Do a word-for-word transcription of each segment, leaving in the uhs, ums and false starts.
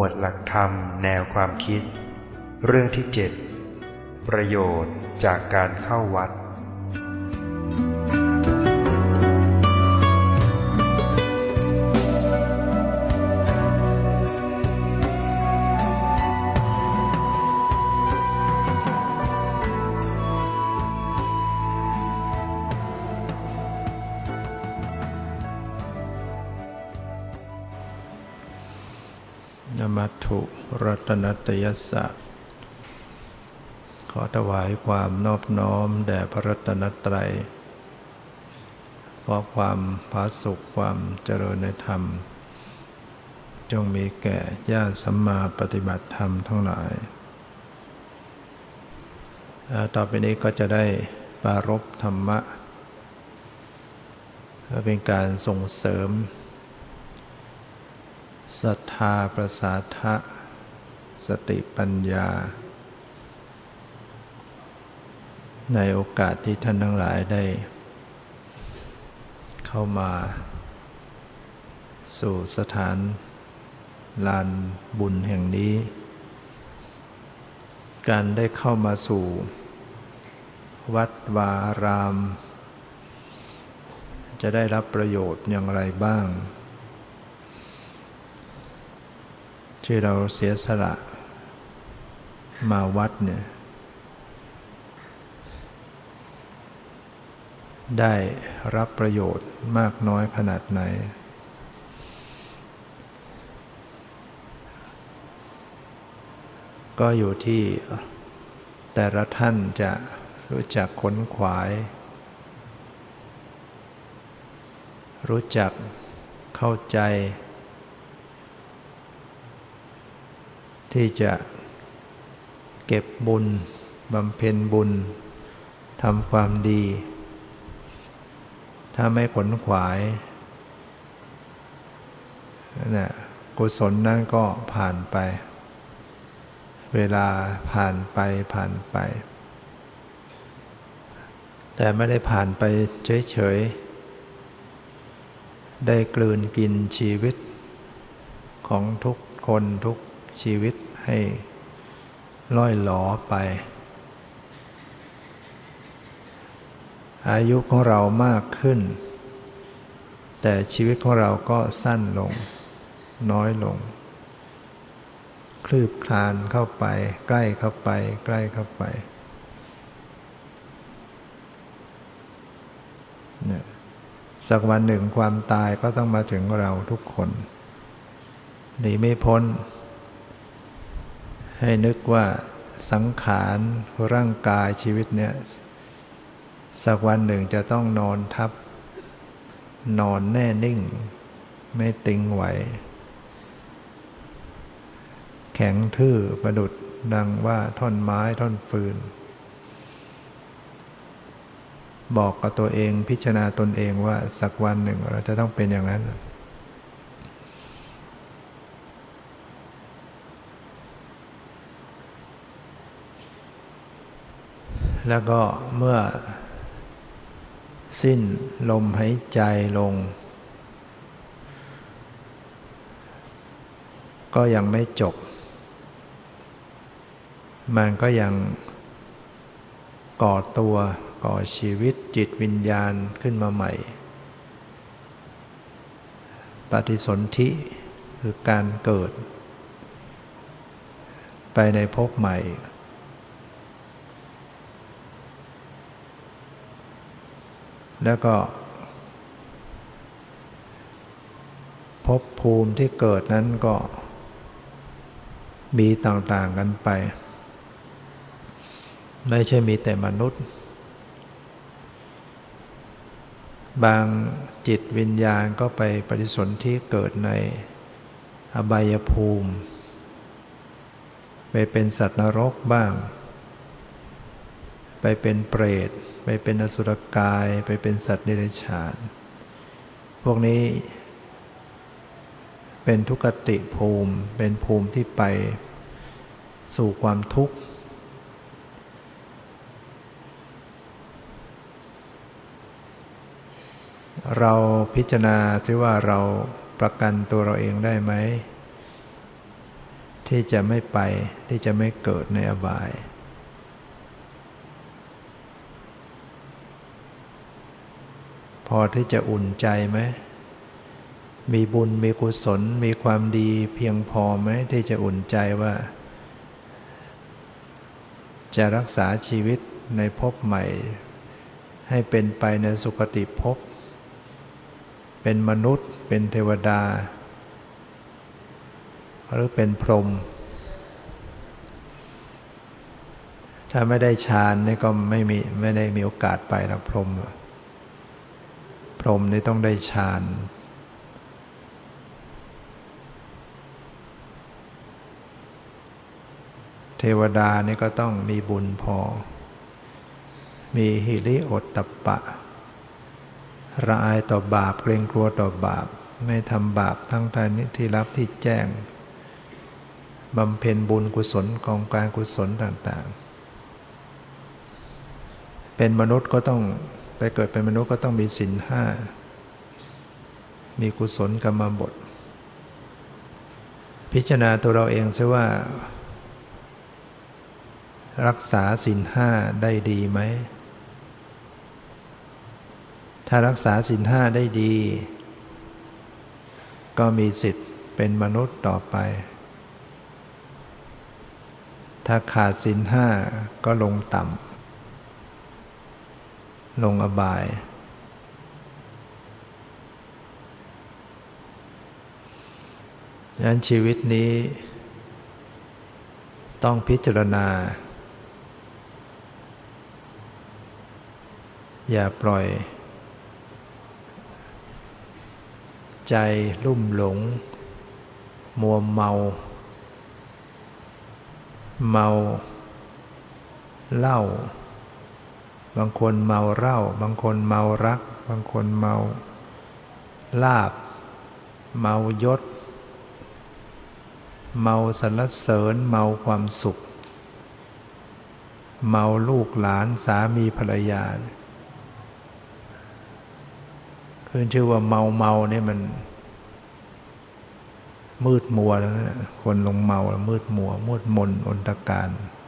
วดหลักธรรมแนวความคิดเรื่องที่เจ็ดประโยชน์จากการเข้าวัดนมัตถุรัตนัตยัสสะขอถวายความนอบน้อมแด่พระรัตนตรัยขอความผาสุขความเจริญในธรรมจงมีแก่ญาติสัมมาปฏิบัติธรรมทั้งหลายต่อไปนี้ก็จะได้ปรารภธรรมะเพื่อเป็นการส่งเสริมศรัทธาประสาทะสติปัญญาในโอกาสที่ท่านทั้งหลายได้เข้ามาสู่สถานลานบุญแห่งนี้การได้เข้ามาสู่วัดวาอารามจะได้รับประโยชน์อย่างไรบ้างที่เราเสียสละมาวัดเนี่ยได้รับประโยชน์มากน้อยขนาดไหนก็อยู่ที่แต่ละท่านจะรู้จักขนขวายรู้จักเข้าใจที่จะเก็บบุญบำเพ็ญบุญทำความดีถ้าไม่ขนขวายนะกุศลนั่นก็ผ่านไปเวลาผ่านไปผ่านไปแต่ไม่ได้ผ่านไปเฉยๆได้กลืนกินชีวิตของทุกคนทุกชีวิตให้ล่อยหลอไปอายุของเรามากขึ้นแต่ชีวิตของเราก็สั้นลงน้อยลงคลืบคลานเข้าไปใกล้เข้าไปใกล้เข้าไปเนี่ยสักวันหนึ่งความตายก็ต้องมาถึงเราทุกคนหนีไม่พ้นให้นึกว่าสังขารร่างกายชีวิตเนี่ยสักวันหนึ่งจะต้องนอนทับนอนแน่นิ่งไม่ติงไหวแข็งทื่อประดุจดังว่าท่อนไม้ท่อนฟืนบอกกับตัวเองพิจารณาตนเองว่าสักวันหนึ่งเราจะต้องเป็นอย่างนั้นแล้วก็เมื่อสิ้นลมหายใจลงก็ยังไม่จบมันก็ยังก่อตัวก่อชีวิตจิตวิญญาณขึ้นมาใหม่ปฏิสนธิคือการเกิดไปในภพใหม่แล้วก็ภพภูมิที่เกิดนั้นก็มีต่างๆกันไปไม่ใช่มีแต่มนุษย์บางจิตวิญญาณก็ไปปฏิสนธิเกิดในอบายภูมิไปเป็นสัตว์นรกบ้างไปเป็นเปรตไปเป็นอสุรกายไปเป็นสัตว์เดรัจฉานพวกนี้เป็นทุกขติภูมิเป็นภูมิที่ไปสู่ความทุกข์ เราพิจารณาที่ว่าเราประกันตัวเราเองได้ไหมที่จะไม่ไปที่จะไม่เกิดในอบายพอที่จะอุ่นใจไหมมีบุญมีกุศลมีความดีเพียงพอไหมที่จะอุ่นใจว่าจะรักษาชีวิตในภพใหม่ให้เป็นไปในสุคติภพเป็นมนุษย์เป็นเทวดาหรือเป็นพรหมถ้าไม่ได้ฌานนี่ก็ไม่มีไม่ได้มีโอกาสไปแล้วพรหมพรหมนี่ต้องได้ฌานเทวดานี่ก็ต้องมีบุญพอมีหิริโอตตัปปะละอายต่อบาปเกรงกลัวต่อบาปไม่ทำบาปทั้งที่รับที่แจ้งบำเพ็ญบุญกุศลกองการกุศลต่างๆเป็นมนุษย์ก็ต้องไปเกิดเป็นมนุษย์ก็ต้องมีศีลห้ามีกุศลกรรมบทพิจารณาตัวเราเองซิว่ารักษาศีลห้าได้ดีไหมถ้ารักษาศีลห้าได้ดีก็มีสิทธิ์เป็นมนุษย์ต่อไปถ้าขาดศีลห้าก็ลงต่ำลงอบายดังนั้นชีวิตนี้ต้องพิจารณาอย่าปล่อยใจลุ่มหลงมัวเมาเมาเหล้าบางคนเมาเหล้าบางคนเมารักบางคนเมาลาภเมายศเมาสรรเสริญเมาความสุขเมาลูกหลานสามีภรรยาคือชื่อว่าเมาเมาเนี่ยมันมืดมัวแล้วนะคนลงเมาแล้วมืดมัวมืดมนอนตการ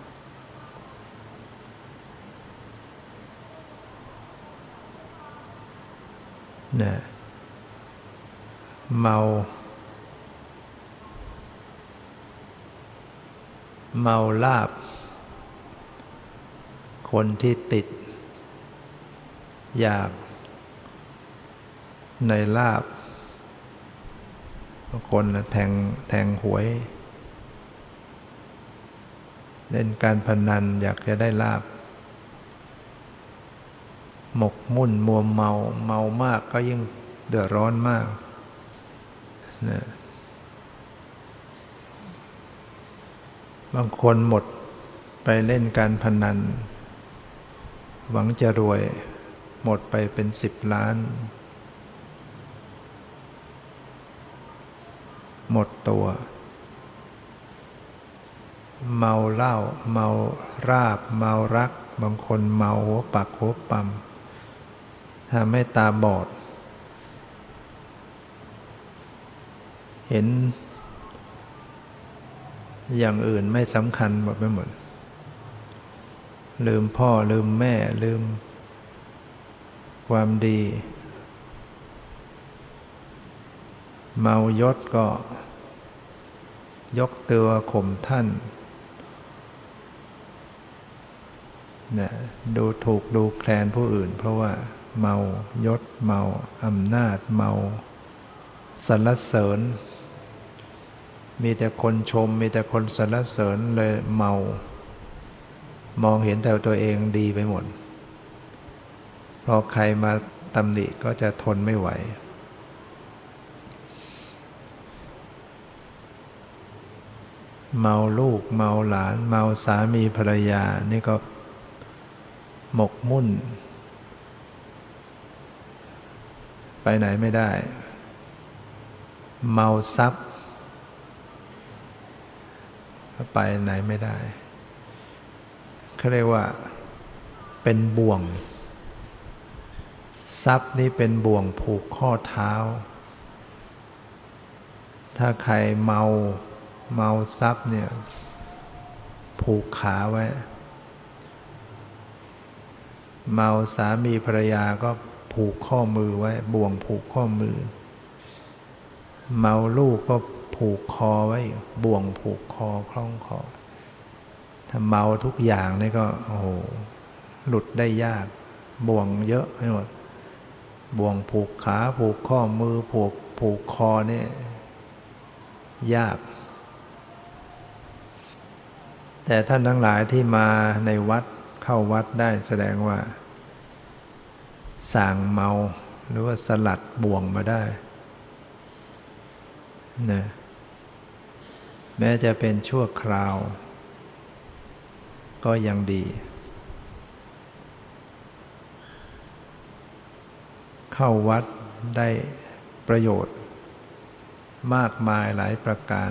เนี่ยเมาเมาลาภคนที่ติดอยากในลาภบางคนนะแทงแทงหวยเล่นการพนันอยากจะได้ลาภหมกมุ่นมัวเมาเมามากก็ยิ่งเดือดร้อนมากนะบางคนหมดไปเล่นการพนันหวังจะรวยหมดไปเป็นสิบล้านหมดตัวเมาเหล้าเมาราบเมารักบางคนเมาหัวปักหัวปั๊มทำให้ตาบอดเห็นอย่างอื่นไม่สำคัญหมดไปหมดลืมพ่อลืมแม่ลืมความดีเมายศก็ยกตัวข่มท่านเนี่ยดูถูกดูแคลนผู้อื่นเพราะว่าเมายศเมาอำนาจเมาสรรเสริญมีแต่คนชมมีแต่คนสรรเสริญเลยเมามองเห็นแต่ตัวเองดีไปหมดพอใครมาตำหนิก็จะทนไม่ไหวเมาลูกเมาหลานเมาสามีภรรยานี่ก็หมกมุ่นไปไหนไม่ได้เมาทรัพย์ไปไหนไม่ได้เขาเรียกว่าเป็นบ่วงทรัพย์นี่เป็นบ่วงผูกข้อเท้าถ้าใครเมาเมาทรัพย์เนี่ยผูกขาไว้เมาสามีภรรยาก็ผูกข้อมือไว้บ่วงผูกข้อมือเมาลูกก็ผูกคอไว้บ่วงผูกคอคล้องคอถ้าเมาทุกอย่างนี่ก็โอ้โหหลุดได้ยากบ่วงเยอะไปหมดบ่วงผูกขาผูกข้อมือผูกผูกคอนี่ยากแต่ท่านทั้งหลายที่มาในวัดเข้าวัดได้แสดงว่าส่างเมาหรือว่าสลัดบ่วงมาได้นะแม้จะเป็นชั่วคราวก็ยังดีเข้าวัดได้ประโยชน์มากมายหลายประการ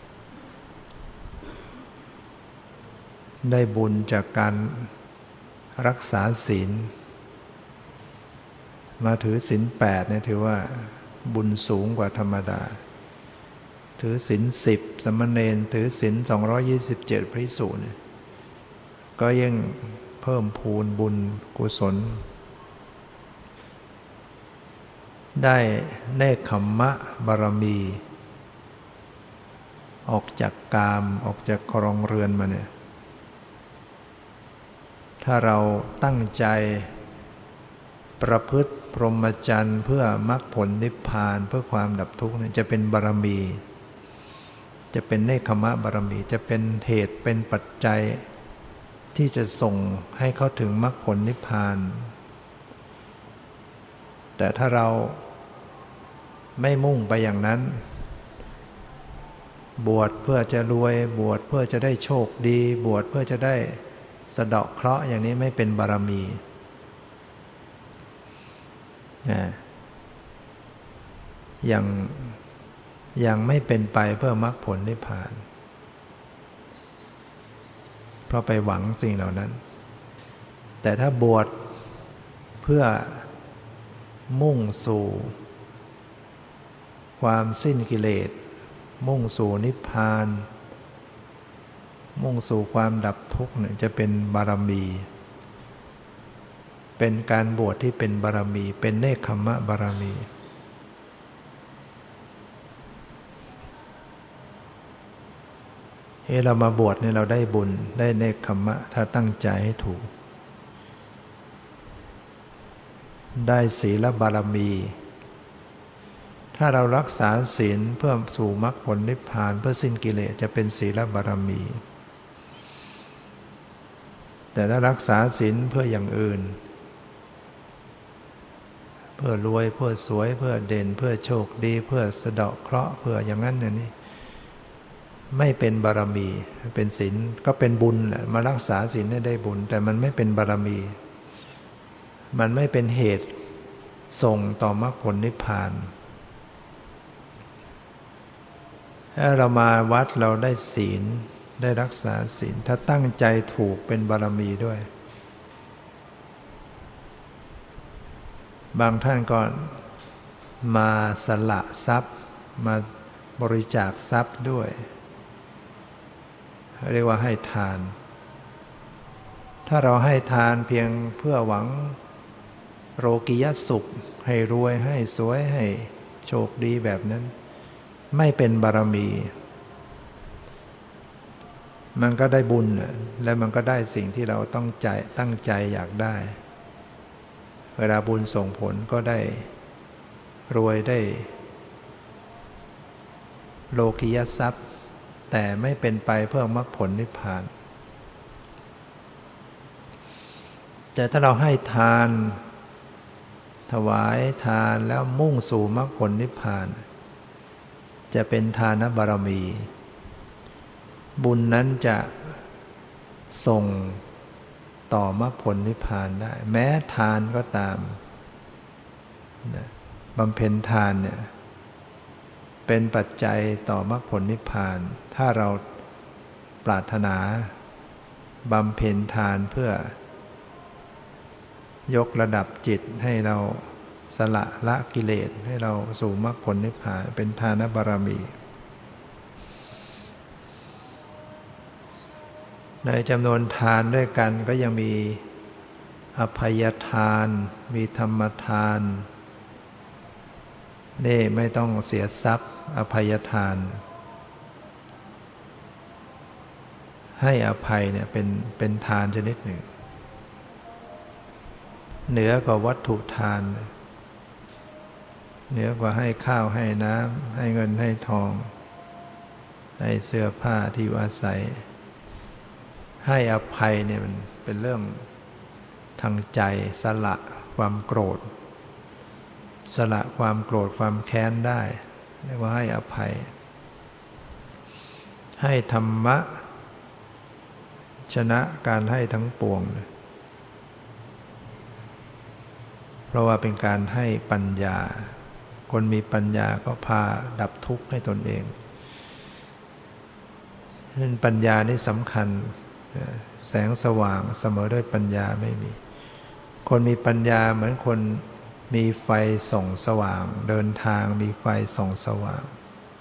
ได้บุญจากการรักษาศีลมาถือศีลแปดเนี่ยถือว่าบุญสูงกว่าธรรมดาถือศีลสิบสมณเณรถือศีลสองร้อยยี่สิบเจ็ดภิกษุเนี่ยก็ยังเพิ่มพูนบุญกุศลได้เนกขัมมะบารมีออกจากกามออกจากครองเรือนมาเนี่ยถ้าเราตั้งใจประพฤติพรหมจรรย์เพื่อมรรคผลนิพพานเพื่อความดับทุกข์เนี่ยจะเป็นบารมีจะเป็นเนกขัมมะบารมีจะเป็นเหตุเป็นปัจจัยที่จะส่งให้เข้าถึงมรรคผลนิพพานแต่ถ้าเราไม่มุ่งไปอย่างนั้นบวชเพื่อจะรวยบวชเพื่อจะได้โชคดีบวชเพื่อจะได้สะเดาะเคราะห์อย่างนี้ไม่เป็นบารมียังยังไม่เป็นไปเพื่อมรรคผลนิพพานเพราะไปหวังสิ่งเหล่านั้นแต่ถ้าบวชเพื่อมุ่งสู่ความสิ้นกิเลสมุ่งสู่นิพพานมุ่งสู่ความดับทุกข์เนี่ยจะเป็นบารมีเป็นการบวชที่เป็นบารมีเป็นเนกขัมมะบารมีเฮ้เรามาบวชเนี่ยเราได้บุญได้เนกขัมมะถ้าตั้งใจให้ถูกได้ศีลบารมีถ้าเรารักษาศีลเพื่อสู่มรรคผลนิพพานเพื่อสิ้นกิเลสจะเป็นศีลบารมีแต่ถ้ารักษาศีลเพื่ออย่างอื่นเพื่อรวยเพื่อสวยเพื่อเด่นเพื่อโชคดีเพื่อสะเดาะเคราะห์เพื่ออย่างนั้นอย่างนี้ไม่เป็นบารมีเป็นศีลก็เป็นบุญแหละมารักษาศีลได้บุญแต่มันไม่เป็นบารมีมันไม่เป็นเหตุส่งต่อมรรคผลนิพพานถ้าเรามาวัดเราได้ศีลได้รักษาศีลถ้าตั้งใจถูกเป็นบารมีด้วยบางท่านก็มาสละทรัพย์มาบริจาคทรัพย์ด้วยเรียกว่าให้ทานถ้าเราให้ทานเพียงเพื่อหวังโลกิยสุขให้รวยให้สวยให้โชคดีแบบนั้นไม่เป็นบารมีมันก็ได้บุญและมันก็ได้สิ่งที่เราต้องใจตั้งใจอยากได้เวลาบุญส่งผลก็ได้รวยได้โลกิยทรัพย์แต่ไม่เป็นไปเพื่อมรรคผลนิพพานแต่ถ้าเราให้ทานถวายทานแล้วมุ่งสู่มรรคผลนิพพานจะเป็นทานบารมีบุญนั้นจะส่งต่อมรรคผลนิพพานได้แม้ทานก็ตามบำเพ็ญทานเนี่ยเป็นปัจจัยต่อมรรคผลนิพพานถ้าเราปรารถนาบำเพ็ญทานเพื่อยกระดับจิตให้เราสละละกิเลสให้เราสู่มรรคผลนิพพานเป็นทานบารมีในจำนวนทานด้วยกันก็ยังมีอภัยทานมีธรรมทานนี่ไม่ต้องเสียทรัพย์อภัยทานให้อภัยเนี่ยเป็นเป็นทานชนิดหนึ่งเหนือกว่าวัตถุทานเหนือกว่าให้ข้าวให้น้ำให้เงินให้ทองให้เสื้อผ้าที่อยู่อาศัยให้อภัยเนี่ยมันเป็นเรื่องทางใจสละความโกรธสละความโกรธความแค้นได้เรียกว่าให้อภัยให้ธรรมะชนะการให้ทั้งปวงเพราะว่าเป็นการให้ปัญญาคนมีปัญญาก็พาดับทุกข์ให้ตนเองนั่นปัญญานี่สำคัญแสงสว่างเสมอด้วยปัญญาไม่มีคนมีปัญญาเหมือนคนมีไฟส่องสว่างเดินทางมีไฟส่องสว่าง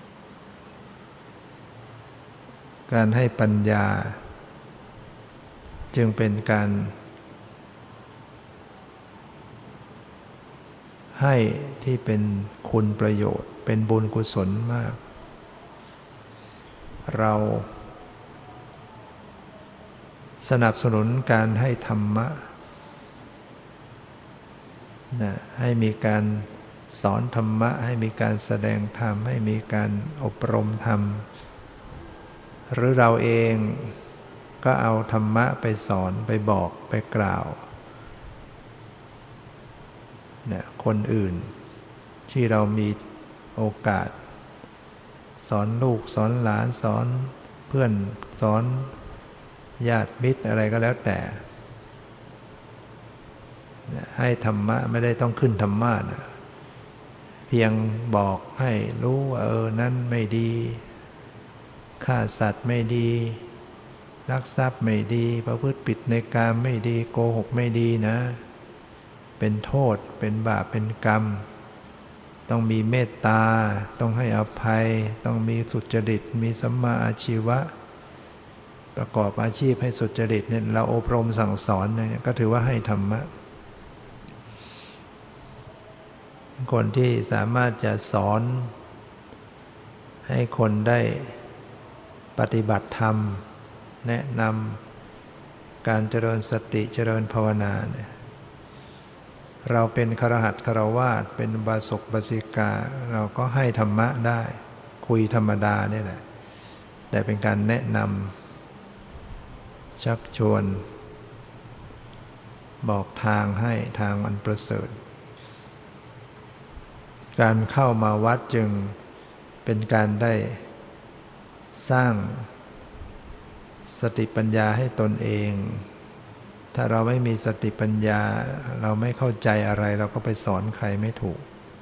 การให้ปัญญาจึงเป็นการให้ที่เป็นคุณประโยชน์เป็นบุญกุศลมากเราสนับสนุนการให้ธรรมะนะให้มีการสอนธรรมะให้มีการแสดงธรรมให้มีการอบรมธรรมหรือเราเองก็เอาธรรมะไปสอนไปบอกไปกล่าวนะคนอื่นที่เรามีโอกาสสอนลูกสอนหลานสอนเพื่อนสอนญาติมิตรอะไรก็แล้วแต่ให้ธรรมะไม่ได้ต้องขึ้นธรรมะนะเพียงบอกให้รู้ว่าเออนั้นไม่ดีฆ่าสัตว์ไม่ดีลักทรัพย์ไม่ดีประพฤติผิดในกามไม่ดีโกหกไม่ดีนะเป็นโทษเป็นบาปเป็นกรรมต้องมีเมตตาต้องให้อภัยต้องมีสุจริตมีสัมมาอาชีวะประกอบอาชีพให้สุจริตเนี่ยเราอบรมสั่งสอนเนี่ยก็ถือว่าให้ธรรมะคนที่สามารถจะสอนให้คนได้ปฏิบัติธรรมแนะนำการเจริญสติเจริญภาวนาเนี่ยเราเป็นคฤหัสถ์ฆราวาสเป็นอุบาสกอุบาสิกาเราก็ให้ธรรมะได้คุยธรรมดาเนี่ยแหละแต่เป็นการแนะนำชักชวนบอกทางให้ทางอันประเสริฐการเข้ามาวัดจึงเป็นการได้สร้างสติปัญญาให้ตนเองถ้าเราไม่มีสติปัญญาเราไม่เข้าใจอะไรเราก็ไปสอนใครไม่ถูก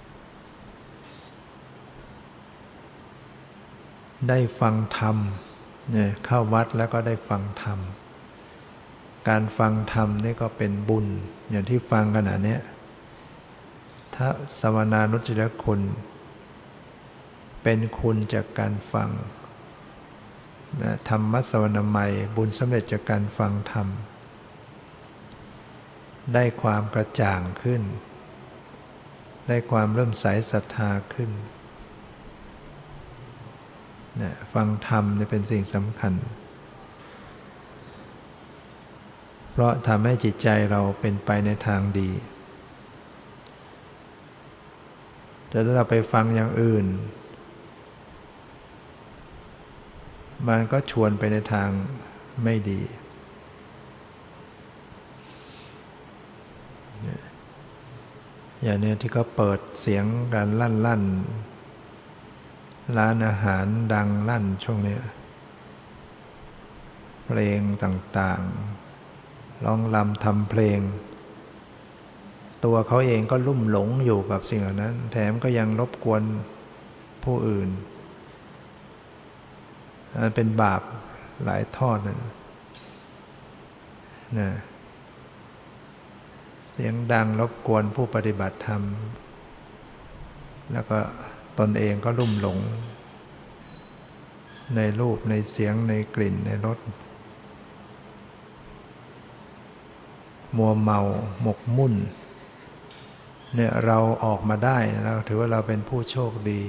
ได้ฟังธรรมเนี่ยเข้าวัดแล้วก็ได้ฟังธรรมการฟังธรรมนี่ก็เป็นบุญอย่างที่ฟังขณะนี้ถ้าสวนานุจจคุณเป็นคุณจากการฟังนะธรรมสวนามัยบุญสำเร็จจากการฟังธรรมได้ความกระจ่างขึ้นได้ความเริ่มใสศรัทธาขึ้นนะฟังธรรมเนี่ยเป็นสิ่งสำคัญเพราะทำให้จิตใจเราเป็นไปในทางดีแต่ถ้าเราไปฟังอย่างอื่นมันก็ชวนไปในทางไม่ดีอย่างนี้ที่เขาเปิดเสียงกันลั่นลั่นร้านอาหารดังลั่นช่วงนี้เพลงต่างๆร้องรำทำเพลงตัวเขาเองก็ลุ่มหลงอยู่กับสิ่งเหล่านั้นแถมก็ยังรบกวนผู้อื่นมันเป็นบาปหลายทอดนั่นนะเสียงดังรบกวนผู้ปฏิบัติธรรมแล้วก็ตนเองก็ลุ่มหลงในรูปในเสียงในกลิ่นในรสมัวเมาหมกมุ่นเนี่ยเราออกมาได้เราถือว่าเราเป็นผู้โชคดี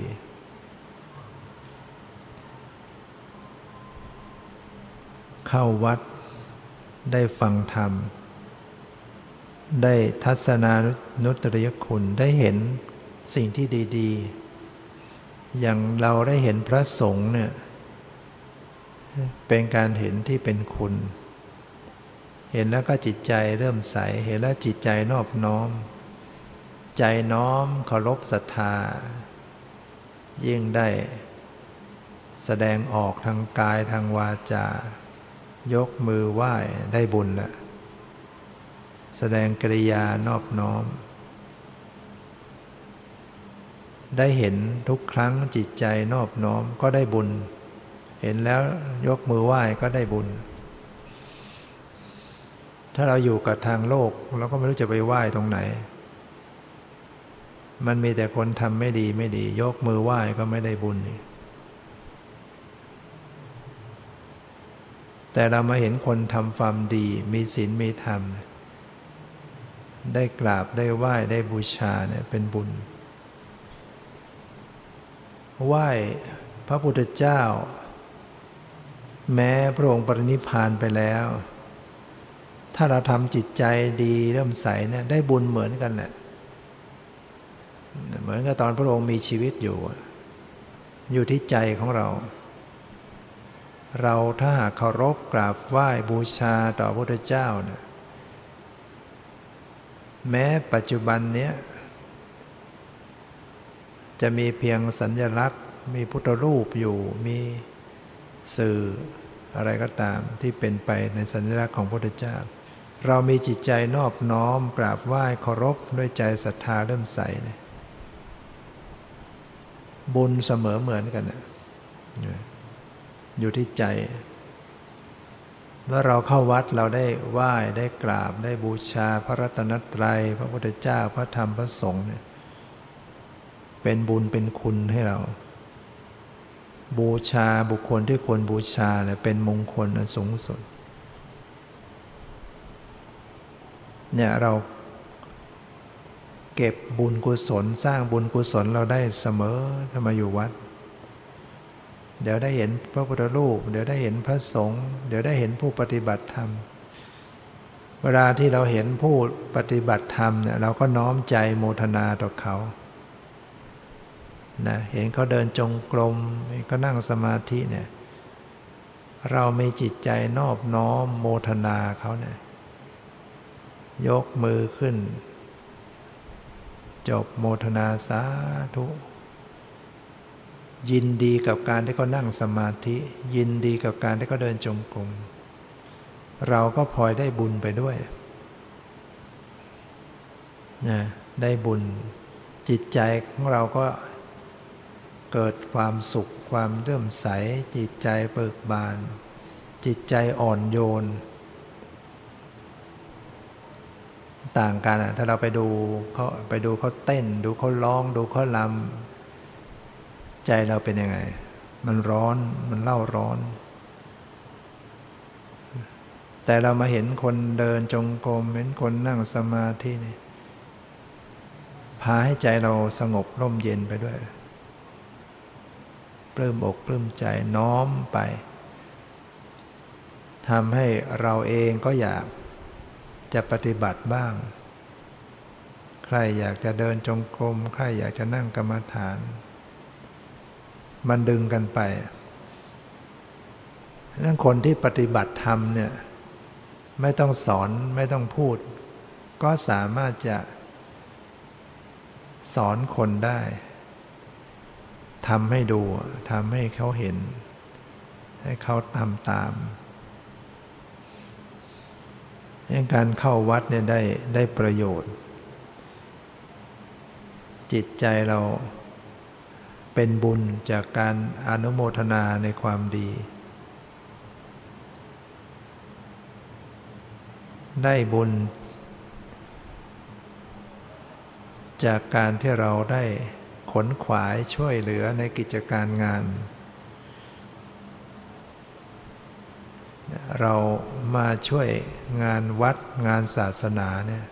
เข้าวัดได้ฟังธรรมได้ทัศนานุตริยคุณได้เห็นสิ่งที่ดีๆอย่างเราได้เห็นพระสงฆ์เนี่ยเป็นการเห็นที่เป็นคุณเห็นแล้วก็จิตใจเริ่มใสเห็นแล้วจิตใจนอบน้อมใจน้อมเคารพศรัทธายิ่งได้แสดงออกทางกายทางวาจายกมือไหว้ได้บุญละแสดงกิริยานอบน้อมได้เห็นทุกครั้งจิตใจนอบน้อมก็ได้บุญเห็นแล้วยกมือไหว้ก็ได้บุญถ้าเราอยู่กับทางโลกเราก็ไม่รู้จะไปไหว้ตรงไหนมันมีแต่คนทำไม่ดีไม่ดียกมือไหว้ก็ไม่ได้บุญแต่เรามาเห็นคนทำความดีมีศีลมีธรรมได้กราบได้ไหว้ได้บูชาเนี่ยเป็นบุญไหว้พระพุทธเจ้าแม้พระองค์ปรินิพพานไปแล้วถ้าเราทำจิตใจดีเริ่มใสเนี่ยได้บุญเหมือนกันแหละเหมือนกับตอนพระองค์มีชีวิตอยู่อยู่ที่ใจของเราเราถ้าหากเคารพกราบไหว้บูชาต่อพระพุทธเจ้าเนี่ยแม้ปัจจุบันเนี้ยจะมีเพียงสัญลักษณ์มีพุทธรูปอยู่มีสื่ออะไรก็ตามที่เป็นไปในสัญลักษณ์ของพระพุทธเจ้าเรามีจิตใจนอบน้อมกราบไหว้เคารพด้วยใจศรัทธาเริ่มใสเนี่ยบุญเสมอเหมือนกันนะอยู่ที่ใจเมื่อเราเข้าวัดเราได้ไหว้ได้กราบได้บูชาพระรัตนตรัยพระพุทธเจ้าพระธรรมพระสงฆ์เนี่ยเป็นบุญเป็นคุณให้เราบูชาบุคคลที่ควรบูชาเนี่ยเป็นมงคลอันสูงสุดเนี่ยเราเก็บบุญกุศลสร้างบุญกุศลเราได้เสมอถ้ามาอยู่วัดเดี๋ยวได้เห็นพระพุทธรูปเดี๋ยวได้เห็นพระสงฆ์เดี๋ยวได้เห็นผู้ปฏิบัติธรรมเวลาที่เราเห็นผู้ปฏิบัติธรรมเนี่ยเราก็น้อมใจโมทนาต่อเขานะเห็นเขาเดินจงกรมก็นั่งสมาธิเนี่ยเรามีจิตใจนอบน้อมโมทนาเขาเนี่ยยกมือขึ้นจบโมทนาสาธุยินดีกับการที่เขานั่งสมาธิยินดีกับการที่เขาเดินจงกรมเราก็พลอยได้บุญไปด้วยนะได้บุญจิตใจของเราก็เกิดความสุขความเลื่อมใสจิตใจเบิกบานจิตใจอ่อนโยนต่างกันถ้าเราไปดูเขาไปดูเขาเต้นดูเขาร้องดูเขารำใจเราเป็นยังไงมันร้อนมันเล่าร้อนแต่เรามาเห็นคนเดินจงกรมเห็นคนนั่งสมาธินี่พาให้ใจเราสงบร่มเย็นไปด้วยปลื้มอกปลื้มใจน้อมไปทำให้เราเองก็อยากจะปฏิบัติบ้างใครอยากจะเดินจงกรมใครอยากจะนั่งกรรมฐานมันดึงกันไปนั่นคนที่ปฏิบัติธรรมเนี่ยไม่ต้องสอนไม่ต้องพูดก็สามารถจะสอนคนได้ทำให้ดูทำให้เขาเห็นให้เขาทำตามการเข้าวัดเนี่ยได้ได้ประโยชน์จิตใจเราเป็นบุญจากการอนุโมทนาในความดีได้บุญจากการที่เราได้ขนขวายช่วยเหลือในกิจการงานเรามาช่วยงานวัดงานศาสนาเนี่ย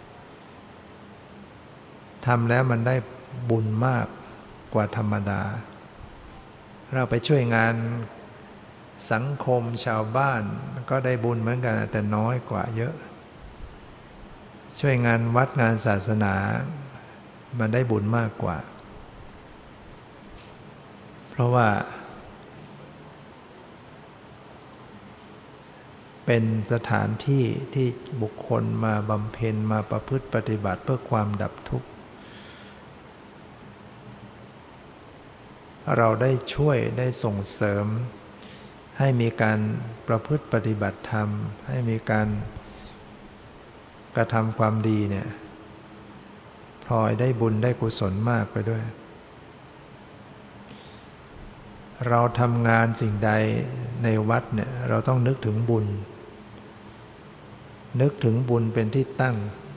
ทำแล้วมันได้บุญมากกว่าธรรมดาเราไปช่วยงานสังคมชาวบ้านก็ได้บุญเหมือนกันแต่น้อยกว่าเยอะช่วยงานวัดงานศาสนามันได้บุญมากกว่าเพราะว่าเป็นสถานที่ที่บุคคลมาบำเพ็ญมาประพฤติปฏิบัติเพื่อความดับทุกข์เราได้ช่วยได้ส่งเสริมให้มีการประพฤติปฏิบัติธรรมให้มีการกระทำความดีเนี่ยพลอยได้บุญได้กุศลมากไปด้วยเราทำงานสิ่งใดในวัดเนี่ยเราต้องนึกถึงบุญนึกถึงบุญเป็นที่ตั้ง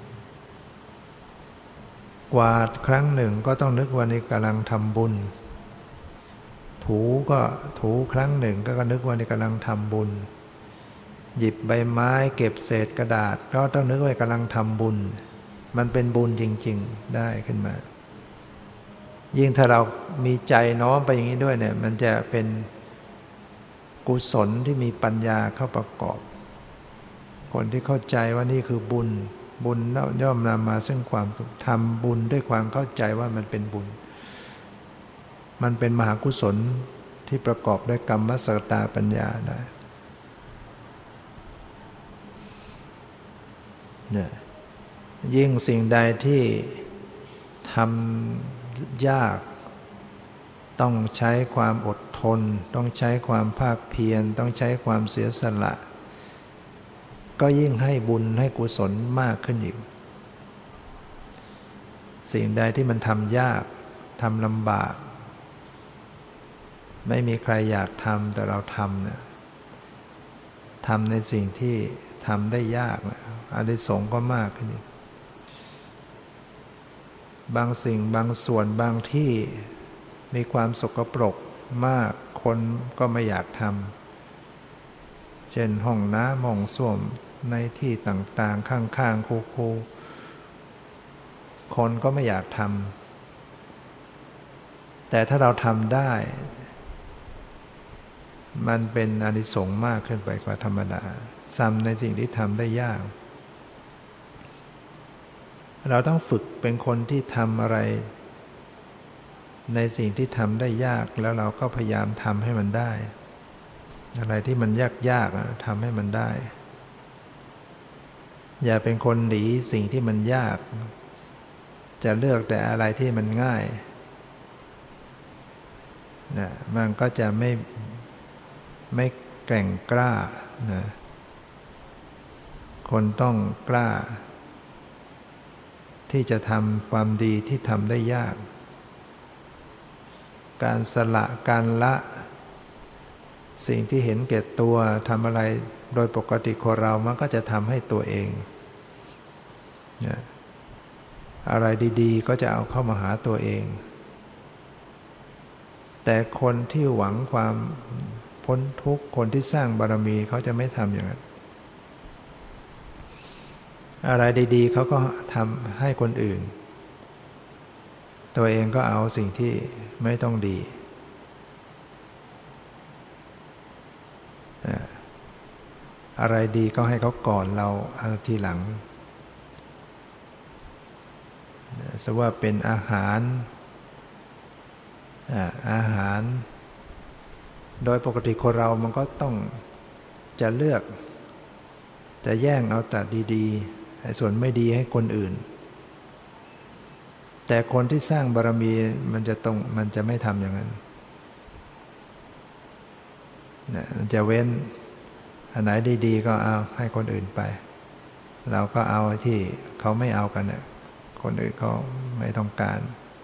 กวาดครั้งหนึ่งก็ต้องนึกว่านี่กำลังทำบุญถูก็ถูครั้งหนึ่งก็นึกว่านี่กำลังทำบุญหยิบใบไม้เก็บเศษกระดาษก็ต้องนึกว่ากำลังทำบุญมันเป็นบุญจริงๆได้ขึ้นมายิ่งถ้าเรามีใจน้อมไปอย่างนี้ด้วยเนี่ยมันจะเป็นกุศลที่มีปัญญาเข้าประกอบคนที่เข้าใจว่านี่คือบุญบุญย่อมนำมาซึ่งความทำบุญด้วยความเข้าใจว่ามันเป็นบุญมันเป็นมหากุศลที่ประกอบด้วยกรรมสกตาปัญญาได้เนี่ยยิ่งสิ่งใดที่ทำยากต้องใช้ความอดทนต้องใช้ความภาคเพียรต้องใช้ความเสียสละก็ยิ่งให้บุญให้กุศลมากขึ้นอีกสิ่งใดที่มันทำยากทำลำบากไม่มีใครอยากทำแต่เราทำเนี่ยทำในสิ่งที่ทำได้ยากอานิสงส์ก็มากขึ้นอีกบางสิ่งบางส่วนบางที่มีความสกปรกมากคนก็ไม่อยากทำเช่นห้องน้ำห้องส้วมในที่ต่างๆข้างๆคูๆคนก็ไม่อยากทำแต่ถ้าเราทำได้มันเป็นอานิสงส์มากขึ้นไปกว่าธรรมดาซ้ำในสิ่งที่ทำได้ยากเราต้องฝึกเป็นคนที่ทำอะไรในสิ่งที่ทำได้ยากแล้วเราก็พยายามทำให้มันได้อะไรที่มันยากๆทำให้มันได้อย่าเป็นคนหนีสิ่งที่มันยากจะเลือกแต่อะไรที่มันง่ายนะมันก็จะไม่ไม่แกร่งกล้านะคนต้องกล้าที่จะทำความดีที่ทำได้ยากการสละการละสิ่งที่เห็นแก่ตัวทำอะไรโดยปกติคนเรามันก็จะทำให้ตัวเองนะอะไรดีๆก็จะเอาเข้ามาหาตัวเองแต่คนที่หวังความพ้นทุกข์คนที่สร้างบารมีเขาจะไม่ทำอย่างนั้นอะไรดีๆเขาก็ทำให้คนอื่นตัวเองก็เอาสิ่งที่ไม่ต้องดีอะไรดีก็ให้เขาก่อนเราเอาทีหลังสว่าเป็นอาหารอาหารโดยปกติคนเรามันก็ต้องจะเลือกจะแย่งเอาแต่ดีๆส่วนไม่ดีให้คนอื่นแต่คนที่สร้างบารมีมันจะต้องมันจะไม่ทำอย่างนั้นนะมันจะเว้นอันไหนดีๆก็เอาให้คนอื่นไปเราก็เอาที่เขาไม่เอากันเนี่ยคนอื่นก็ไม่ต้องการ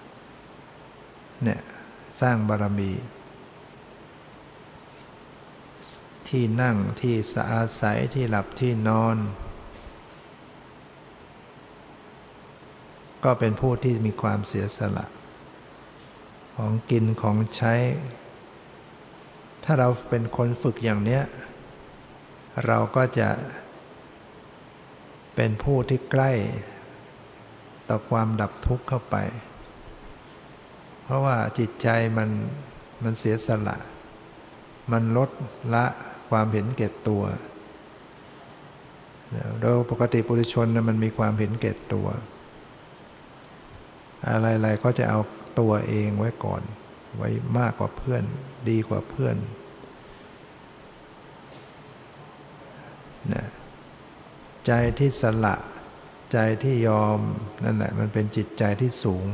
เนี่ยสร้างบารมีที่นั่งที่อาศัยที่หลับที่นอนก็เป็นผู้ที่มีความเสียสละของกินของใช้ถ้าเราเป็นคนฝึกอย่างเนี้ยเราก็จะเป็นผู้ที่ใกล้ต่อความดับทุกข์เข้าไปเพราะว่าจิตใจมันมันเสียสละมันลดละความเห็นแก่ตัวโดยปกติปุถุชนนะมันมีความเห็นแก่ตัวอะไรๆก็จะเอาตัวเองไว้ก่อนไว้มากกว่าเพื่อนดีกว่าเพื่อนนะใจที่สละใจที่ยอมนั่นแหละมันเป็นจิตใจที่สูง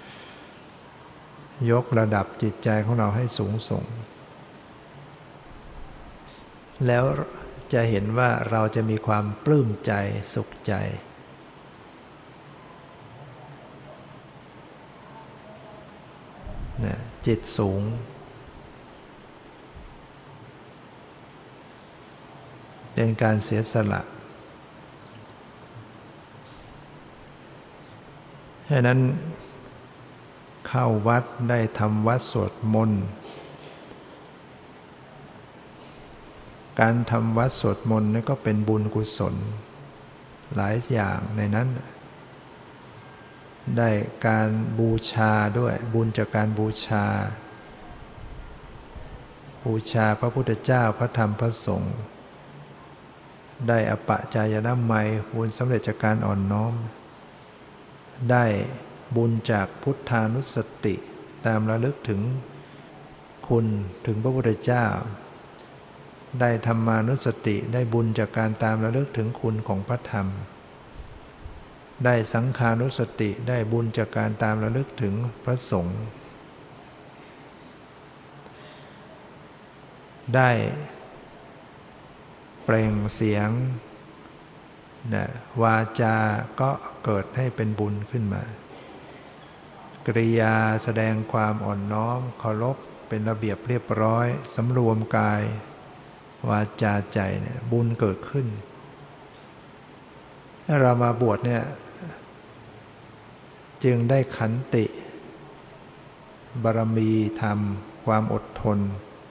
ยกระดับจิตใจของเราให้สูงส่งแล้วจะเห็นว่าเราจะมีความปลื้มใจสุขใจนะจิตสูงเป็นการเสียสละฉะนั้นเข้าวัดได้ทำวัดสวดมนต์การทำวัดสวดมนต์นี่ก็เป็นบุญกุศลหลายอย่างในนั้นได้การบูชาด้วยบุญจากการบูชาบูชาพระพุทธเจ้าพระธรรมพระสงฆ์ได้อปจายนะไมยบุญสำเร็จจากการอ่อนน้อมได้บุญจากพุทธานุสติตามระลึกถึงคุณถึงพระพุทธเจ้าได้ธรรมานุสติได้บุญจากการตามระลึกถึงคุณของพระธรรมได้สังฆานุสติได้บุญจากการตามระลึกถึงพระสงฆ์ได้เปล่งเสียงนะวาจาก็เกิดให้เป็นบุญขึ้นมากริยาแสดงความอ่อนน้อมเคารพเป็นระเบียบเรียบร้อยสำรวมกายวาจาใจเนี่ยบุญเกิดขึ้นถ้าเรามาบวชเนี่ยจึงได้ขันติบารมีธรรมความอดทน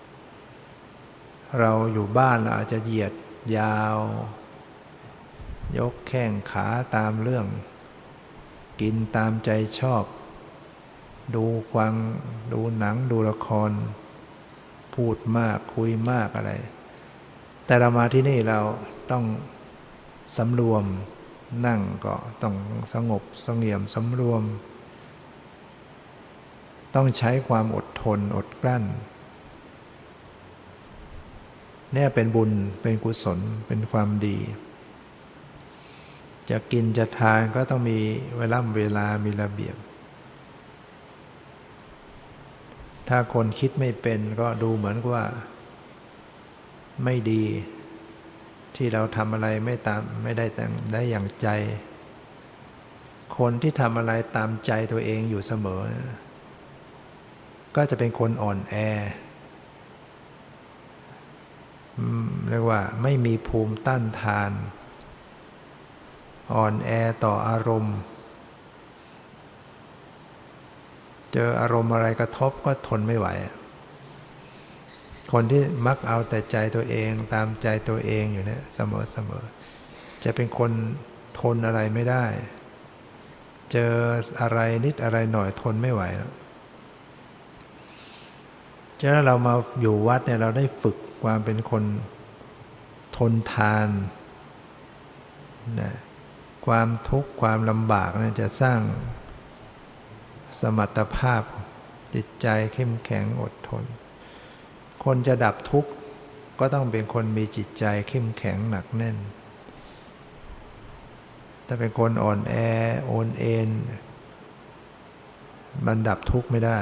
เราอยู่บ้านเราอาจจะเหยียดยาวยกแข้งขาตามเรื่องกินตามใจชอบดูควังดูหนังดูละครพูดมากคุยมากอะไรแต่เรามาที่นี่เราต้องสำรวมนั่งก็ต้องสงบเสงี่ยมสำรวมต้องใช้ความอดทนอดกลั้นเนี่ยเป็นบุญเป็นกุศลเป็นความดีจะกินจะทานก็ต้องมีเวลาเวลามีระเบียบถ้าคนคิดไม่เป็นก็ดูเหมือนว่าไม่ดีที่เราทำอะไรไม่ตามไม่ได้แต่ได้อย่างใจคนที่ทำอะไรตามใจตัวเองอยู่เสมอก็จะเป็นคนอ่อนแอเรียกว่าไม่มีภูมิต้านทานอ่อนแอต่ออารมณ์เจออารมณ์อะไรกระทบก็ทนไม่ไหวคนที่มักเอาแต่ใจตัวเองตามใจตัวเองอยู่เนี่ยเสมอเสมอจะเป็นคนทนอะไรไม่ได้เจออะไรนิดอะไรหน่อยทนไม่ไหวแล้วฉะนั้นเรามาอยู่วัดเนี่ยเราได้ฝึกความเป็นคนทนทานนะความทุกข์ความลำบากเนี่ยจะสร้างสมรรถภาพจิตใจเข้มแข็งอดทนคนจะดับทุกข์ก็ต้องเป็นคนมีจิตใจเข้มแข็งหนักแน่นถ้าเป็นคนอ่อนแอโอนเอ็นมันดับทุกข์ไม่ได้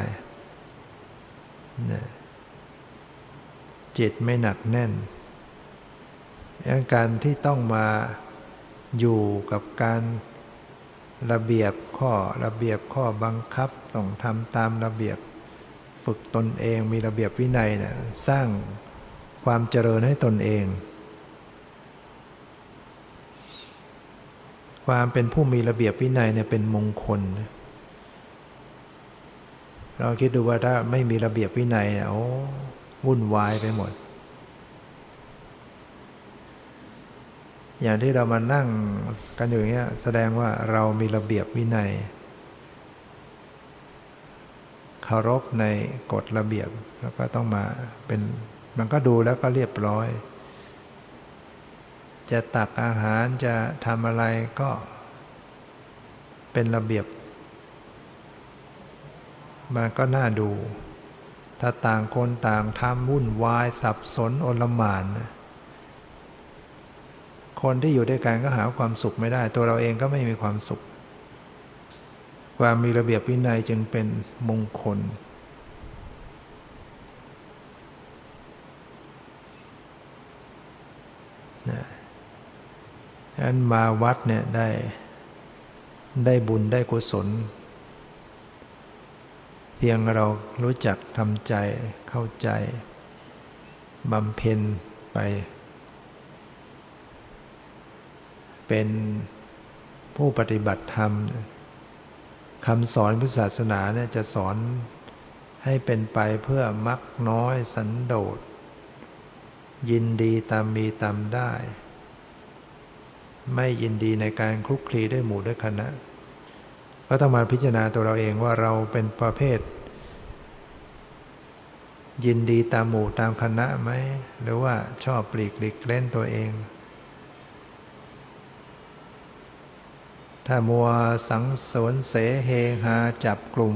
นะจิตไม่หนักแน่นการที่ต้องมาอยู่กับการระเบียบข้อระเบียบข้อบังคับต้องทำตามระเบียบฝึกตนเองมีระเบียบวินัยนะสร้างความเจริญให้ตนเองความเป็นผู้มีระเบียบวินัยเนี่ยเป็นมงคลเราคิดดูว่าถ้าไม่มีระเบียบวินัยเนี่ยโอ้วุ่นวายไปหมดอย่างที่เรามานั่งกันอยู่อย่างเงี้ยแสดงว่าเรามีระเบียบวินัยเคารพในกฎระเบียบแล้วก็ต้องมาเป็นมันก็ดูแล้วก็เรียบร้อยจะตักอาหารจะทำอะไรก็เป็นระเบียบมันก็น่าดูถ้าต่างคนต่างทำวุ่นวายสับสนโอลหม่านคนที่อยู่ด้วยกันก็หาความสุขไม่ได้ตัวเราเองก็ไม่มีความสุขความมีระเบียบวินัยจึงเป็นมงคลนะฉะนั้นมาวัดเนี่ยได้ได้บุญได้กุศลเพียงเรารู้จักทำใจเข้าใจบำเพ็ญไปเป็นผู้ปฏิบัติธรรมคำสอนพุทธศาสนาเนี่ยจะสอนให้เป็นไปเพื่อมรรคน้อยสันโดษยินดีตามมีตามได้ไม่ยินดีในการคลุกคลีด้วยหมู่ด้วยคณะก็ต้องมาพิจารณาตัวเราเองว่าเราเป็นประเภทยินดีตามหมู่ตามคณะไหมหรือว่าชอบปลีกหลีกเล่นตัวเองถ้ามัวสังสรรค์เสเฮฮาจับกลุ่ม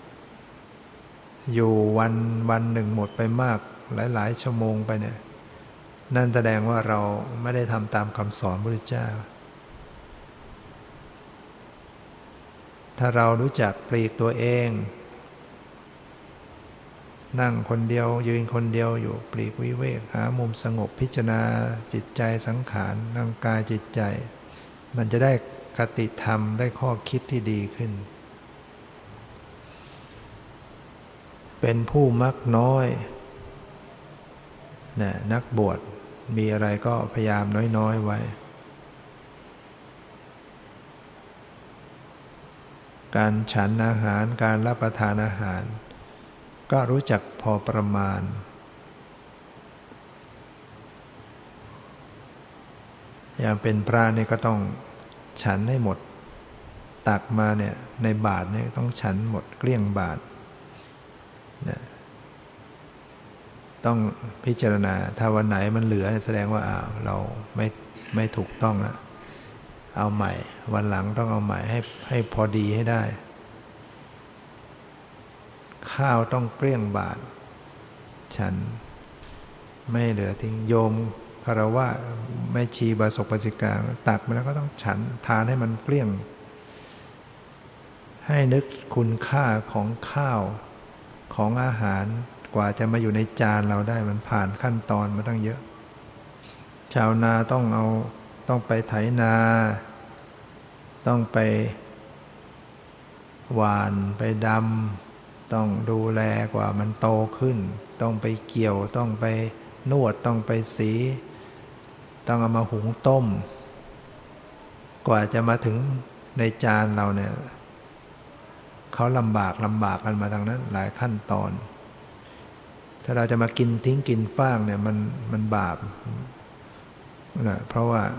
อยู่วันวันหนึ่งหมดไปมากหลายๆชั่วโมงไปเนี่ยนั่นแสดงว่าเราไม่ได้ทำตามคำสอนพระพุทธเจ้าถ้าเรารู้จักปลีกตัวเองนั่งคนเดียวยืนคนเดียวอยู่ปลีกวิเวกหามุมสงบพิจารณาจิตใจสังขารร่างกายจิตใจมันจะได้คติธรรมได้ข้อคิดที่ดีขึ้นเป็นผู้มักน้อยนะนักบวชมีอะไรก็พยายามน้อยๆไว้การฉันอาหารการรับประทานอาหารก็รู้จักพอประมาณอย่างเป็นพระนี่ก็ต้องฉันให้หมดตักมาเนี่ยในบาตรเนี่ยต้องฉันหมดเกลี้ยงบาตรนะต้องพิจารณาถ้าวันไหนมันเหลือแสดงว่าอ้าวเราไม่ไม่ถูกต้องแล้วเอาใหม่วันหลังต้องเอาใหม่ให้ให้พอดีให้ได้ข้าวต้องเกลี้ยงบาตรฉันไม่เหลือทิ้งโยมคารวะแม่ชีบาศกปัจจิกาตักมาแล้วก็ต้องฉันทานให้มันเกลี้ยงให้นึกคุณค่าของข้าวของอาหารกว่าจะมาอยู่ในจานเราได้มันผ่านขั้นตอนมาตั้งเยอะชาวนาต้องเอาต้องไปไถนาต้องไปหว่านไปดำต้องดูแลกว่ามันโตขึ้นต้องไปเกี่ยวต้องไปนวดต้องไปสีต้องเอามาหุงต้มกว่าจะมาถึงในจานเราเนี่ยเขาลำบากลำบากกันมาทางนั้นหลายขั้นตอนถ้าเราจะมากินทิ้งกินฟ้างเนี่ยมันมันบาปนะเพราะว่า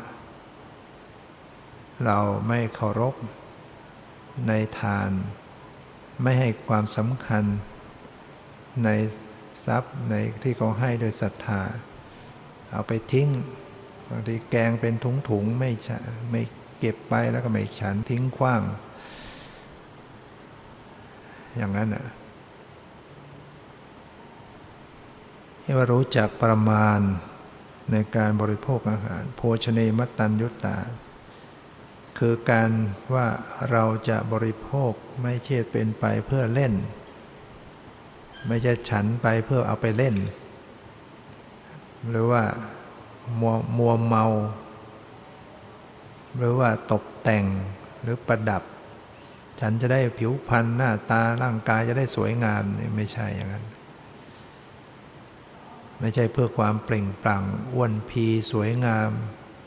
เราไม่เคารพในทานไม่ให้ความสำคัญในทรัพย์ในที่เขาให้โดยศรัทธาเอาไปทิ้งบางทีแกงเป็นถุงๆไม่ใช่ไม่เก็บไปแล้วก็ไม่ฉันทิ้งขว้างอย่างนั้นอ่ะให้ว่ารู้จักประมาณในการบริโภคอาหารโภชเนมัตตัญญุตตาคือการว่าเราจะบริโภคไม่ใช่เป็นไปเพื่อเล่นไม่ใช่ฉันไปเพื่อเอาไปเล่นหรือว่ามัวมัวเมาหรือว่าตกแต่งหรือประดับฉันจะได้ผิวพรรณหน้าตาร่างกายจะได้สวยงามไม่ใช่อย่างนั้นไม่ใช่เพื่อความเปล่งปลั่งอ้วนพีสวยงาม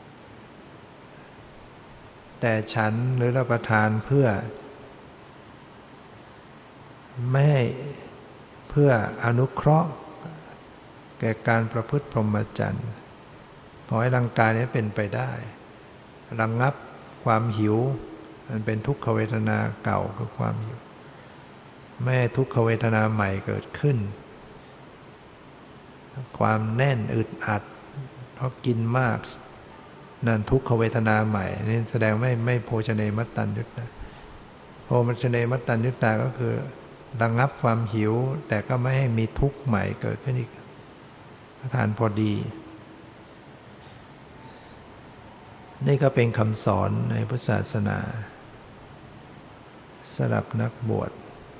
แต่ฉันหรือรับประทานเพื่อไม่ให้เพื่ออนุเคราะห์แก่การประพฤติพรหมจรรย์พอให้ร่างกายนี้เป็นไปได้ระงับความหิวมันเป็นทุกขเวทนาเก่าคือความหิวไม่ให้ทุกขเวทนาใหม่เกิดขึ้นความแน่นอึดอัดเพราะกินมากนั่นทุกขเวทนาใหม่นี่แสดงไม่ไม่โภชเนมัตตัญญุตนะโภชเนมัตตัญญุตตาก็คือระงับความหิวแต่ก็ไม่ให้มีทุกข์ใหม่เกิดขึ้นอีกทานพอดีนี่ก็เป็นคำสอนในพุทธศาสนาสำหรับนักบวช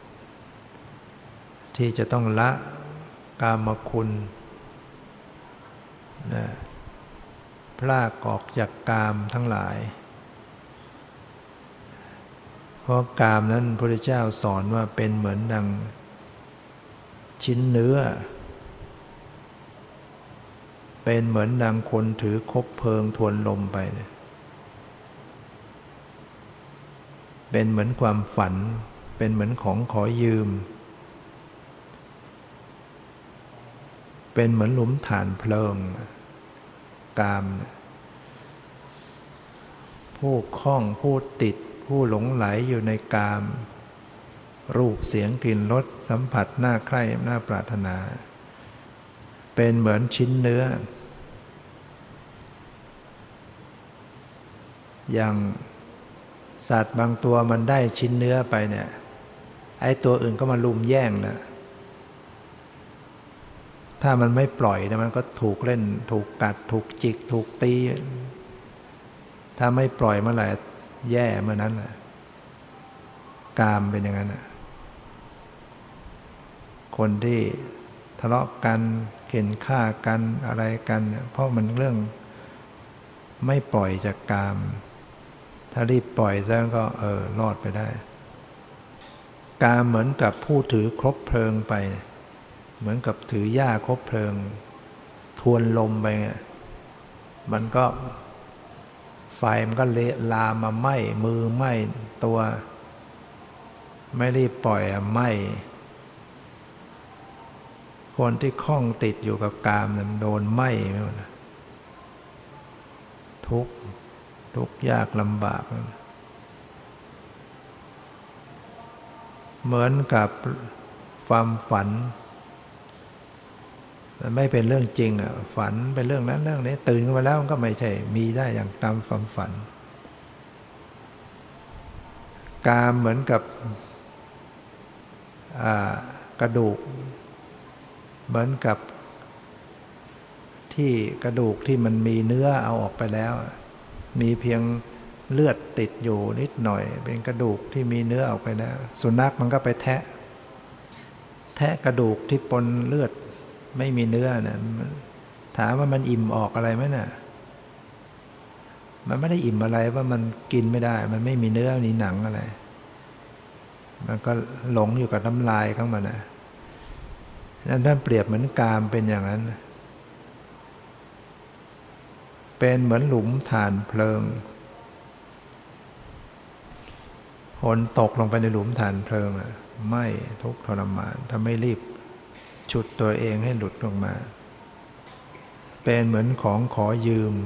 ที่จะต้องละกามคุณนะพรากออกจากกามทั้งหลายเพราะกามนั้นพระพุทธเจ้าสอนว่าเป็นเหมือนดังชิ้นเนื้อเป็นเหมือนดังคนถือคบเพลิงทวนลมไปเนี่ยเป็นเหมือนความฝันเป็นเหมือนของขอยืมเป็นเหมือนหลุมฐานเพลิงกามผู้คล้องผู้ติดผู้หลงไหลอยู่ในกามรูปเสียงกลิ่นรสสัมผัสน่าใคร่น่าปรารถนาเป็นเหมือนชิ้นเนื้ออย่างสัตว์บางตัวมันได้ชิ้นเนื้อไปเนี่ยไอ้ตัวอื่นก็มาลุมแย่งนะถ้ามันไม่ปล่อยนะมันก็ถูกเล่นถูกกัดถูกจิกถูกตีถ้าไม่ปล่อยเมื่อไหร่แย่เมื่อนั้นแหละกามเป็นอย่างนั้นนะคนที่ทะเลาะกันเข็นฆ่ากันอะไรกันเพราะมันเรื่องไม่ปล่อยจากกามถ้ารีบปล่อยซะก็เออรอดไปได้กามเหมือนกับผู้ถือคบเพลิงไปเหมือนกับถือหญ้าคบเพลิงทวนลมไปเนี่ยมันก็ไฟมันก็เละลามมาไหม้มือไหม้ตัวไม่รีบปล่อยอ่ะไหม้คนที่คล้องติดอยู่กับกามนั้นโดนไหม้ไม่หมดทุกข์ทุกข์ยากลำบากเหมือนกับความฝันมันไม่เป็นเรื่องจริงอ่ะฝันเป็นเรื่องนั้นเรื่องนี้ตื่นขึ้นมาแล้วมันก็ไม่ใช่มีได้อย่างตามความฝันกามเหมือนกับกระดูกเหมือนกับที่กระดูกที่มันมีเนื้อเอาออกไปแล้วมีเพียงเลือดติดอยู่นิดหน่อยเป็นกระดูกที่มีเนื้อออกไปแล้วสุนัขมันก็ไปแทะแทะกระดูกที่ปนเลือดไม่มีเนื้อนะถามว่ามันอิ่มออกอะไรไหมน่ะมันไม่ได้อิ่มอะไรว่ามันกินไม่ได้มันไม่มีเนื้อมีหนังอะไรมันก็หลงอยู่กับน้ำลายข้างมันนะนั่นท่านเปรียบเหมือนกามเป็นอย่างนั้นเป็นเหมือนหลุมฐานเพลิงคนตกลงไปในหลุมฐานเพลิงอ่ะไม่ทุกข์ทรมานถ้าไม่รีบฉุดตัวเองให้หลุดออกมาเป็นเหมือนของขอยืม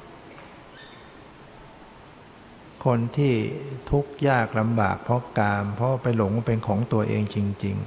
คนที่ทุกข์ยากลำบากเพราะกามเพราะไปหลงเป็นของตัวเองจริง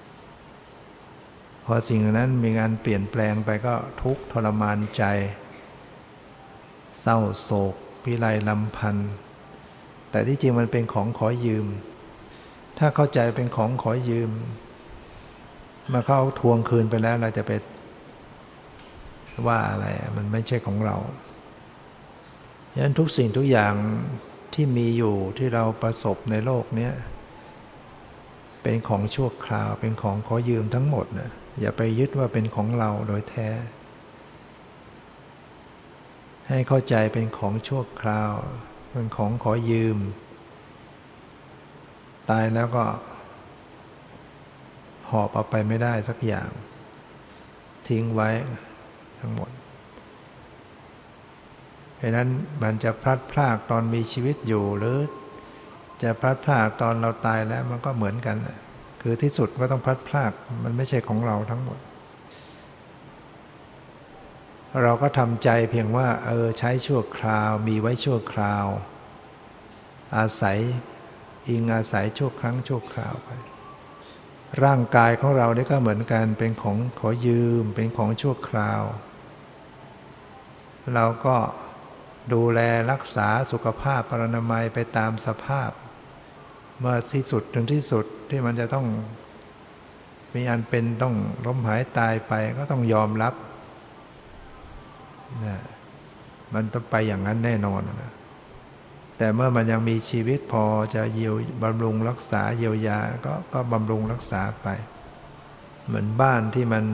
ๆพอสิ่งนั้นมีการเปลี่ยนแปลงไปก็ทุกข์ทรมานใจเศร้าโศกพิไรลำพันธ์แต่ที่จริงมันเป็นของขอยืมถ้าเข้าใจเป็นของขอยืมมาเข้าทวงคืนไปแล้วเราจะไปว่าอะไรมันไม่ใช่ของเราฉะนั้นทุกสิ่งทุกอย่างที่มีอยู่ที่เราประสบในโลกนี้เป็นของชั่วคราวเป็นของขอยืมทั้งหมดนะอย่าไปยึดว่าเป็นของเราโดยแท้ให้เข้าใจเป็นของชั่วคราวเป็นของขอยืมตายแล้วก็หอบเอาไปไม่ได้สักอย่างทิ้งไว้ทั้งหมดเพราะนั้นมันจะพลัดพรากตอนมีชีวิตอยู่หรือจะพลัดพรากตอนเราตายแล้วมันก็เหมือนกันคือที่สุดก็ต้องพลัดพรากมันไม่ใช่ของเราทั้งหมดเราก็ทำใจเพียงว่าเออใช้ชั่วคราวมีไว้ชั่วคราวอาศัยอิงอาศัยชั่วครั้งชั่วคราวไปร่างกายของเรานี่ก็เหมือนกันเป็นของขอยืมเป็นของชั่วคราวเราก็ดูแลรักษาสุขภาพปรนามัยไปตามสภาพเมื่อที่สุดถึงที่สุดที่มันจะต้องมีอันเป็นต้องล้มหายตายไปก็ต้องยอมรับนะมันต้องไปอย่างนั้นแน่นอนนะแต่เมื่อมันยังมีชีวิตพอจะเยียวบำรุงรักษาเยียวยาก็ก็บำรุงรักษาไปเหมือนบ้านที่มัน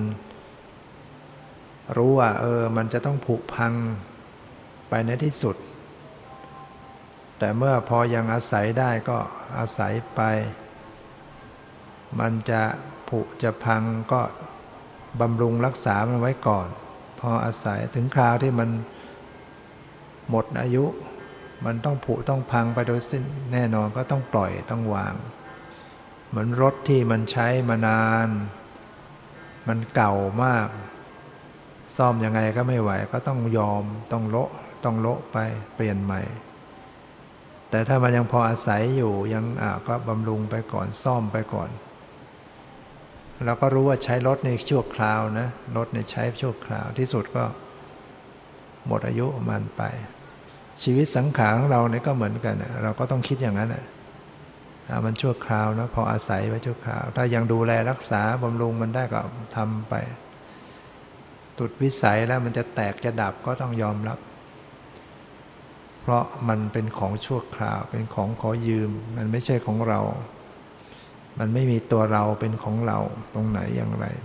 รู้ว่าเออมันจะต้องผุพังไปในที่สุดแต่เมื่อพอยังอาศัยได้ก็อาศัยไปมันจะผุจะพังก็บำรุงรักษามันไว้ก่อนพออาศัยถึงคราวที่มันหมดอายุมันต้องผุต้องพังไปโดยสิ้นแน่นอนก็ต้องปล่อยต้องวางเหมือนรถที่มันใช้มานานมันเก่ามากซ่อมยังไงก็ไม่ไหวก็ต้องยอมต้องโละต้องโละไปเปลี่ยนใหม่แต่ถ้ามันยังพออาศัยอยู่ยังอ่ะก็บำรุงไปก่อนซ่อมไปก่อนเราก็รู้ว่าใช้รถในชั่วคราวนะรถในใช้ชั่วคราวที่สุดก็หมดอายุมันไปชีวิตสังขารของเราเนี่ยก็เหมือนกันเราก็ต้องคิดอย่างนั้นนะมันชั่วคราวนะพออาศัยไว้ชั่วคราวถ้ายังดูแลรักษาบำรุงมันได้ก็ทำไปตุดวิสัยแล้วมันจะแตกจะดับก็ต้องยอมรับเพราะมันเป็นของชั่วคราวเป็นของขอยืมมันไม่ใช่ของเรามันไม่มีตัวเราเป็นของเราตรงไหนอย่างไร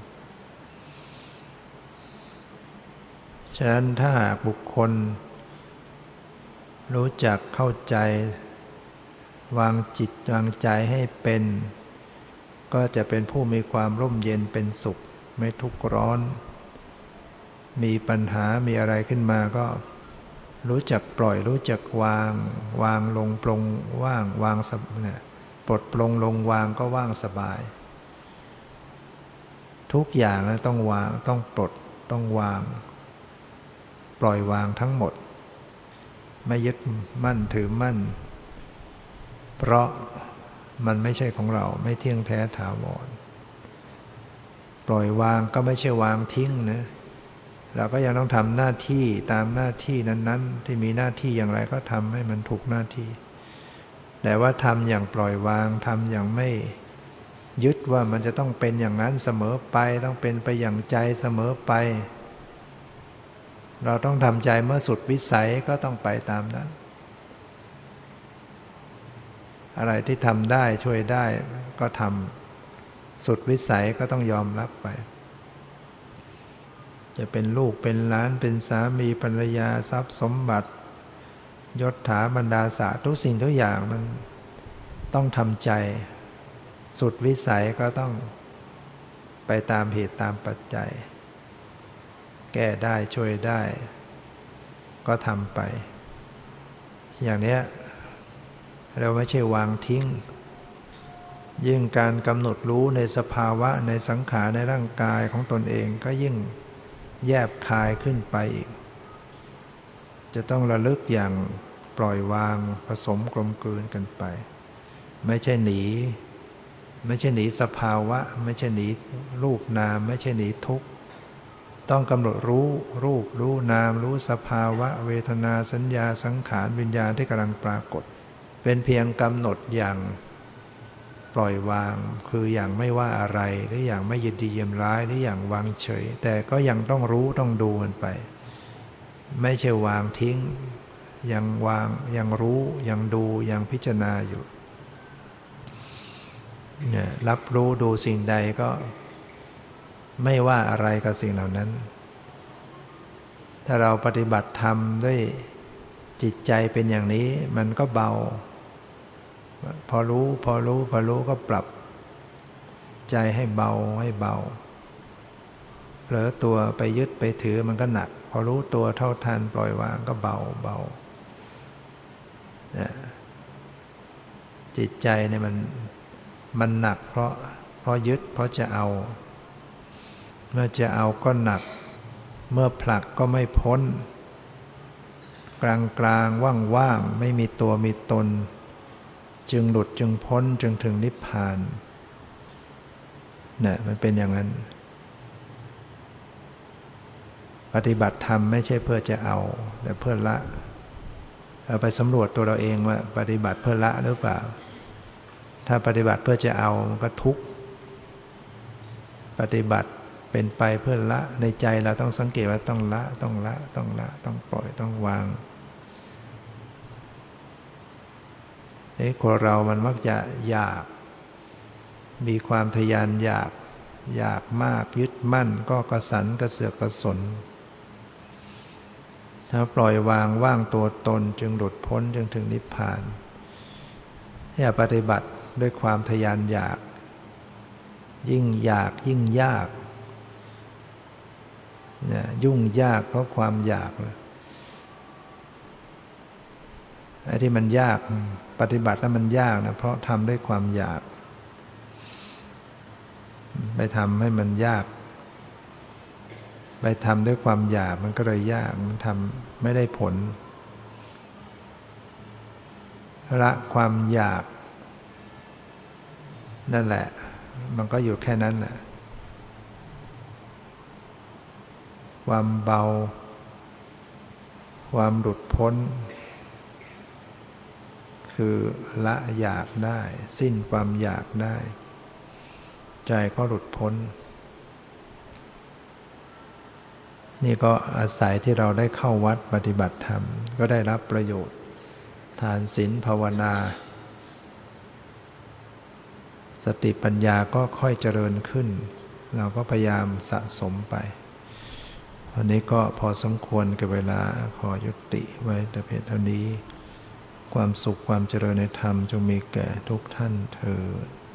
ฉะนั้นถ้าหากบุคคลรู้จักเข้าใจวางจิตวางใจให้เป็นก็จะเป็นผู้มีความร่มเย็นเป็นสุขไม่ทุกข์ร้อนมีปัญหามีอะไรขึ้นมาก็รู้จักปล่อยรู้จักวางวางลงปลงว่างวางสบเนี่ยปลดปลงลงวางก็ว่างสบายทุกอย่างนะต้องวางต้องปลดต้องวางปล่อยวางทั้งหมดไม่ยึดมั่นถือมั่นเพราะมันไม่ใช่ของเราไม่เที่ยงแท้ถาวรปล่อยวางก็ไม่ใช่วางทิ้งนะเราก็ยังต้องทำหน้าที่ตามหน้าที่นั้นๆที่มีหน้าที่อย่างไรก็ทำให้มันถูกหน้าที่แต่ว่าทำอย่างปล่อยวางทำอย่างไม่ยึดว่ามันจะต้องเป็นอย่างนั้นเสมอไปต้องเป็นไปอย่างใจเสมอไปเราต้องทำใจเมื่อสุดวิสัยก็ต้องไปตามนั้นอะไรที่ทำได้ช่วยได้ก็ทำสุดวิสัยก็ต้องยอมรับไปจะเป็นลูกเป็นหลานเป็นสามีภรรยาทรัพย์สมบัติยศถาบรรดาศักดิ์ทุกสิ่งทุกอย่างมันต้องทำใจสุดวิสัยก็ต้องไปตามเหตุตามปัจจัยแก้ได้ช่วยได้ก็ทำไปอย่างนี้เราไม่ใช่วางทิ้งยิ่งการกำหนดรู้ในสภาวะในสังขารในร่างกายของตนเองก็ยิ่งแยบคายขึ้นไปอีกจะต้องระลึกอย่างปล่อยวางผสมกลมกลืนกันไปไม่ใช่หนีไม่ใช่หนีสภาวะไม่ใช่หนีรูปนามไม่ใช่หนีทุกข์ต้องกำหนดรู้รูปรู้นามรู้สภาวะเวทนาสัญญาสังขารวิญญาณที่กำลังปรากฏเป็นเพียงกำหนดอย่างปล่อยวางคืออย่างไม่ว่าอะไรหรืออย่างไม่ยินดียินร้ายหรืออย่างวางเฉยแต่ก็ยังต้องรู้ต้องดูมันไปไม่ใช่วางทิ้งยังวางยังรู้ยังดูยังพิจารณาอยู่เนี่ยรับรู้ดูสิ่งใดก็ไม่ว่าอะไรกับสิ่งเหล่านั้นถ้าเราปฏิบัติธรรมด้วยจิตใจเป็นอย่างนี้มันก็เบาพอรู้พอรู้พอรู้ก็ปรับใจให้เบาให้เบาเผลอตัวไปยึดไปถือมันก็หนักพอรู้ตัวเท่าทันปล่อยวางก็เบาเบาจิตใจเนี่ยมันมันหนักเพราะเพราะยึดเพราะจะเอาเมื่อจะเอาก็หนักเมื่อผลักก็ไม่พ้นกลางกลางว่างว่างไม่มีตัวมีตนจึงหลุดจึงพ้นจึงถึงนิพพานเนี่ยมันเป็นอย่างนั้นปฏิบัติธรรมไม่ใช่เพื่อจะเอาแต่เพื่อละเอาไปสำรวจตัวเราเองว่าปฏิบัติเพื่อละหรือเปล่าถ้าปฏิบัติเพื่อจะเอามันก็ทุกข์ปฏิบัติเป็นไปเพื่อละในใจเราต้องสังเกตว่าต้องละต้องละต้องละต้องปล่อยต้องวางไอ้คนเรามันมักจะอยากมีความทยานอยากอยากมากยึดมั่นก็กระสันกระเสือกกระสนถ้าปล่อยวางว่างตัวตนจึงหลุดพ้นจึงถึงนิพพานอย่าปฏิบัติด้วยความทยานอยากยิ่งอยากยิ่งยากเนี่ยยุ่งยากเพราะความอยากไอ้ที่มันยากปฏิบัติแล้วมันยากนะเพราะทำด้วยความอยากไปทำให้มันยากไปทำด้วยความอยากมันก็เลยยากมันทำไม่ได้ผลละความอยากนั่นแหละมันก็อยู่แค่นั้นแหละความเบาความหลุดพ้นคือละอยากได้สิ้นความอยากได้ใจก็หลุดพ้นนี่ก็อาศัยที่เราได้เข้าวัดปฏิบัติธรรมก็ได้รับประโยชน์ทานศีลภาวนาสติปัญญาก็ค่อยเจริญขึ้นเราก็พยายามสะสมไปวันนี้ก็พอสมควรกับเวลาขอยุติไว้แต่เพียงเท่านี้ความสุขความเจริญในธรรมจงมีแก่ทุกท่านเทอญ